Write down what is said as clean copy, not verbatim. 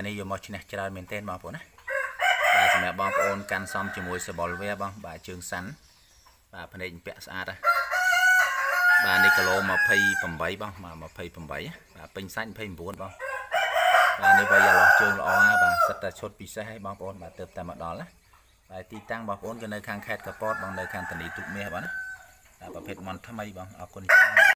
នេះយកមកឈ្នះច្រើនមែនទែនបងប្អូនណាបាទសម្រាប់បងប្អូនកាន់សំជាមួយសបល់វាបងបាទជើងសាន់បាទភ្នែកពាក់ស្អាតបាទនេះគីឡូ28បងមក28បាទពេញសាច់29បងបាទនេះវាយឡោះជើងល្អណាបាទសិតតែឈុតពិសេសឲ្យបងប្អូនបាទទៅតែមកដល់ណាបាទទីតាំងបងប្អូនក៏នៅខាងខេត្តកពតបងនៅខាងធានីទូកមាសបងណាបាទប្រភេទមន់ថ្មីបងអរគុណ